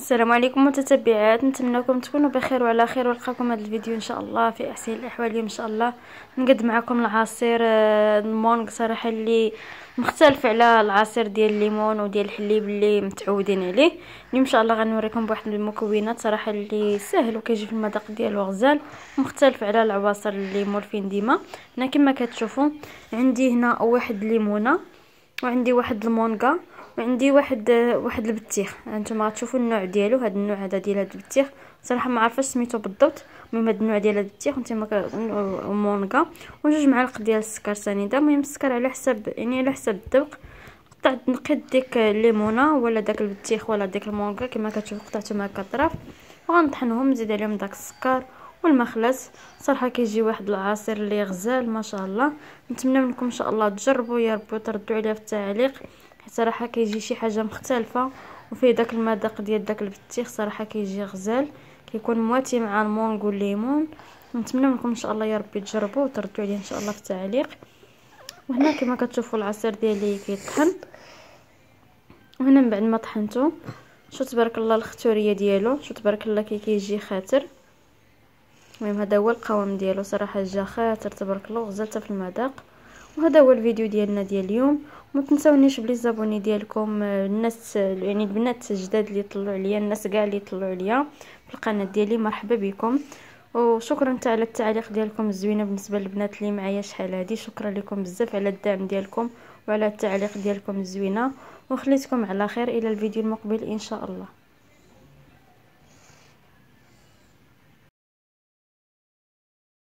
السلام عليكم متتبعات، نتمنىكم تكونوا بخير وعلى خير، ونلقاكم هذا الفيديو ان شاء الله في احسن الاحوال. اليوم ان شاء الله نقدم معكم العصير المونغ صراحه اللي مختلف على العصير ديال الليمون وديال الحليب اللي متعودين عليه. اليوم ان شاء الله غنوريكم بواحد المكونات صراحه اللي سهل وكيجي في المذاق ديالو غزال، مختلف على العواصر اللي مولفين ديما. هنا كما كتشوفوا عندي هنا واحد الليمونه، وعندي واحد المونغا، وعندي واحد البطيخ. انتم غتشوفوا النوع ديالو، هذا النوع هذا ديال هذا البطيخ صراحه ما عارفاش سميتو بالضبط، المهم هذا النوع ديال هذا البطيخ. وانتم مونغا وجوج معالق ديال السكر سنيده، المهم السكر على حسب يعني على حسب الذوق. قطعت نقيت ديك الليمونه ولا داك البطيخ ولا ديك المونغا كما كتشوفوا، قطعتهم هكا طراف وغنطحنهم، نزيد عليهم داك السكر والمخلص. صراحه كيجي واحد العصير اللي غزال ما شاء الله. نتمنى منكم ان شاء الله تجربوا يا رب وتردوا عليا في التعليق، صراحه كيجي شي حاجه مختلفه وفيه داك المذاق ديال داك البطيخ، صراحه كيجي غزال، كيكون مواتي مع المونغ والليمون. نتمنى منكم ان شاء الله يا ربي تجربوا وتردوا عليا ان شاء الله في التعليق. وهنا كما كتشوفوا العصير ديالي كيطحن، وهنا من بعد ما طحنته شو تبارك الله الختوريه ديالو، شو تبارك الله كيجي خاتر. المهم هذا هو القوام ديالو، صراحه جا خاتر تبارك الله وغزال في المذاق. وهذا هو الفيديو ديالنا ديال اليوم. وما تنساونيش بلي زابوني ديالكم، الناس يعني البنات الجداد اللي طلعوا عليا، الناس كاع اللي طلعوا عليا في القناه ديالي، مرحبا بكم. وشكرا حتى على التعليق ديالكم الزوينه بالنسبه للبنات اللي معايا شحال هادي، شكرا لكم بزاف على الدعم ديالكم وعلى التعليق ديالكم الزوينه، وخليتكم على خير الى الفيديو المقبل ان شاء الله.